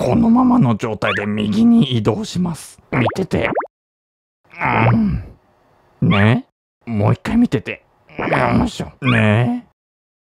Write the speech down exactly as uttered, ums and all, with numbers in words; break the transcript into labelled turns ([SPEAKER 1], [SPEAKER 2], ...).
[SPEAKER 1] このままの状態で右に移動します。見てて。うん。ねえ、もう一回見てて。よいしょ。ね